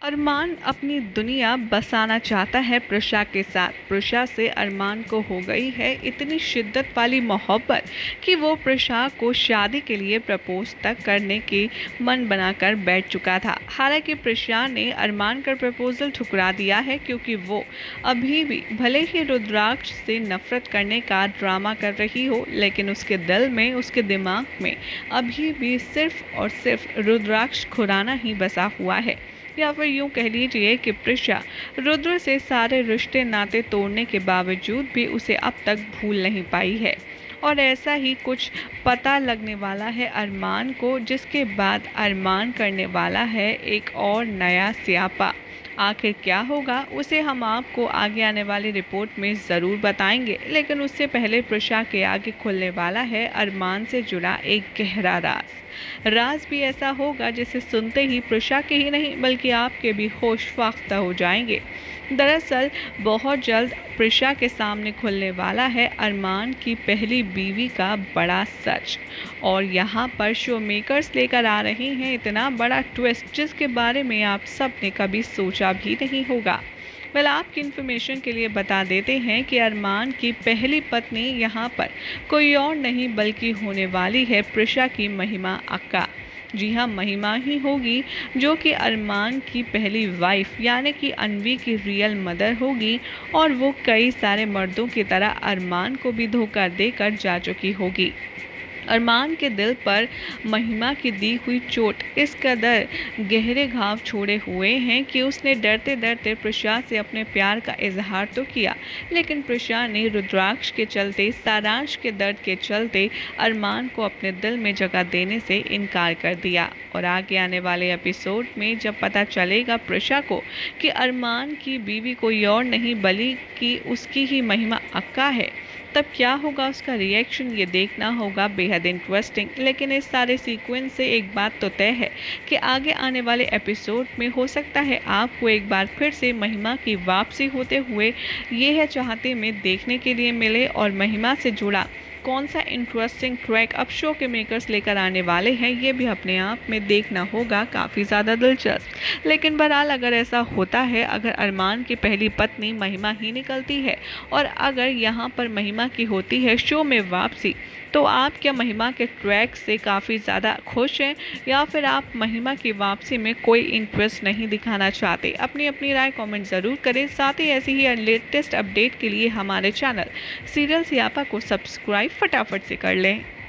अरमान अपनी दुनिया बसाना चाहता है प्रशा के साथ। प्रशा से अरमान को हो गई है इतनी शिद्दत वाली मोहब्बत कि वो प्रशा को शादी के लिए प्रपोज तक करने की मन बनाकर बैठ चुका था। हालांकि प्रशा ने अरमान का प्रपोजल ठुकरा दिया है क्योंकि वो अभी भी भले ही रुद्राक्ष से नफरत करने का ड्रामा कर रही हो, लेकिन उसके दिल में, उसके दिमाग में अभी भी सिर्फ और सिर्फ रुद्राक्ष खुराना ही बसा हुआ है। या फिर यूं कह लीजिए कि प्रिशा रुद्र से सारे रिश्ते नाते तोड़ने के बावजूद भी उसे अब तक भूल नहीं पाई है। और ऐसा ही कुछ पता लगने वाला है अरमान को, जिसके बाद अरमान करने वाला है एक और नया स्यापा। आखिर क्या होगा उसे हम आपको आगे आने वाली रिपोर्ट में ज़रूर बताएंगे, लेकिन उससे पहले प्रशा के आगे खुलने वाला है अरमान से जुड़ा एक गहरा राज भी ऐसा होगा जिसे सुनते ही प्रशा के ही नहीं बल्कि आपके भी होश फाख्ता हो जाएंगे। दरअसल बहुत जल्द प्रशा के सामने खुलने वाला है अरमान की पहली बीवी का बड़ा सच, और यहाँ पर शो मेकर्स लेकर आ रहे हैं इतना बड़ा ट्विस्ट जिसके बारे में आप सब ने कभी सोचा भी नहीं होगा। वेल, आपकी इन्फॉर्मेशन के लिए बता देते हैं कि अरमान की पहली पत्नी यहाँ पर कोई और नहीं बल्कि होने वाली है प्रशा की महिमा अक्का। जी हाँ, महिमा ही होगी जो कि अरमान की पहली वाइफ यानी कि अन्वी की रियल मदर होगी, और वो कई सारे मर्दों की तरह अरमान को भी धोखा देकर जा चुकी होगी। अरमान के दिल पर महिमा की दी हुई चोट इस कदर गहरे घाव छोड़े हुए हैं कि उसने डरते डरते प्रशा से अपने प्यार का इजहार तो किया, लेकिन प्रशा ने रुद्राक्ष के चलते, सारांश के दर्द के चलते अरमान को अपने दिल में जगह देने से इनकार कर दिया। और आगे आने वाले एपिसोड में जब पता चलेगा प्रशा को कि अरमान की बीवी कोई और नहीं बल्कि उसकी ही महिमा अक्का है, तब क्या होगा उसका रिएक्शन, ये देखना होगा बेहद इंटरेस्टिंग। लेकिन इस सारे सीक्वेंस से एक बात तो तय है कि आगे आने वाले एपिसोड में हो सकता है आपको एक बार फिर से महिमा की वापसी होते हुए ये है चाहते में देखने के लिए मिले। और महिमा से जुड़ा कौन सा इंटरेस्टिंग ट्रैक अब शो के मेकर्स लेकर आने वाले हैं, ये भी अपने आप में देखना होगा काफ़ी ज़्यादा दिलचस्प। लेकिन बहरहाल अगर ऐसा होता है, अगर अरमान की पहली पत्नी महिमा ही निकलती है और अगर यहाँ पर महिमा की होती है शो में वापसी, तो आप क्या महिमा के ट्रैक से काफ़ी ज़्यादा खुश हैं या फिर आप महिमा की वापसी में कोई इंटरेस्ट नहीं दिखाना चाहते? अपनी अपनी राय कमेंट ज़रूर करें। साथ ही ऐसी ही लेटेस्ट अपडेट के लिए हमारे चैनल सीरियल सियापा को सब्सक्राइब फटाफट से कर लें।